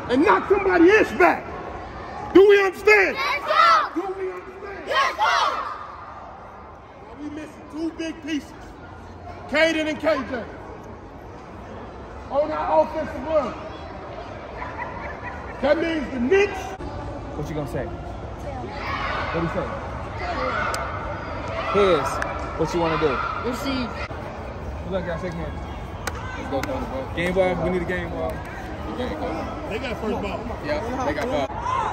and knock somebody else back. Do we understand? Yes, sir. Do we understand? Yes, sir. Now we missing two big pieces, Caden and KJ, on our offensive line. That means the Knicks. What you gonna say? What do you say? Here's what you wanna do. Receive. Good luck, y'all. Shake hands. Let's go, Coach. Game ball. We need a game ball. Game, Coach. They got first ball. Yeah, they got ball.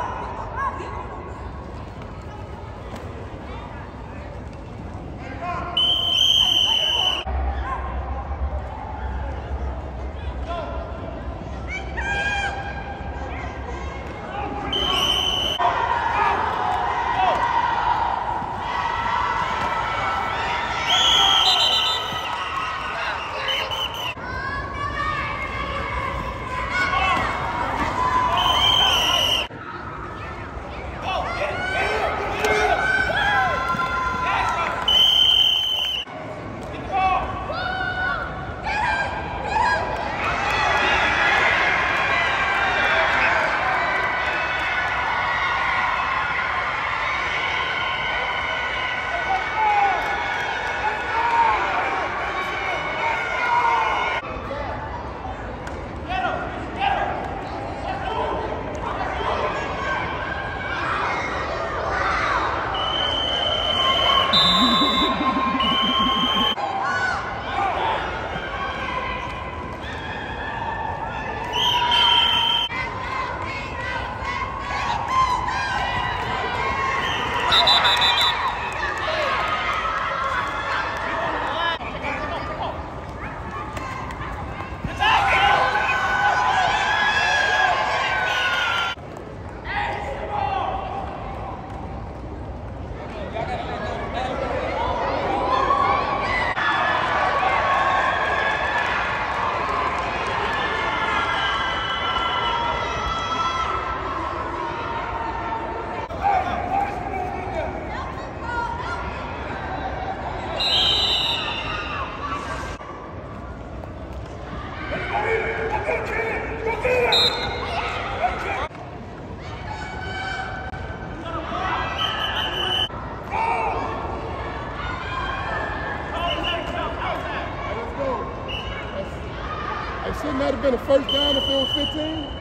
It shouldn't that have been a first down if it was 15?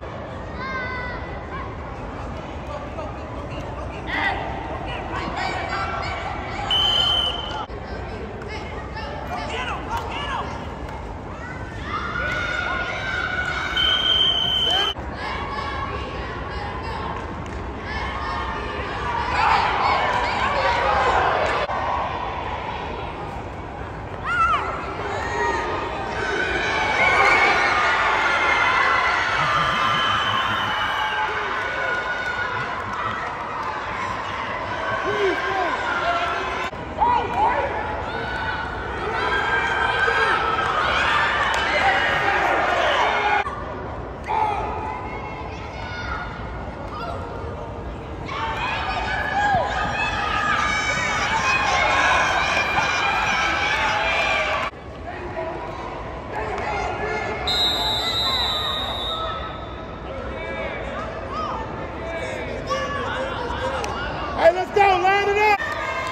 Hey, let's go, line it up.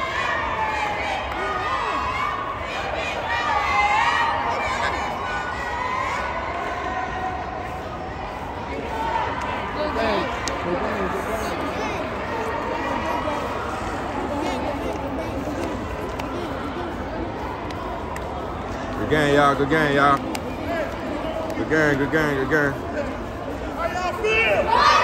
Good game, y'all. Good game, y'all. Good game, good game, good game. How y'all feel?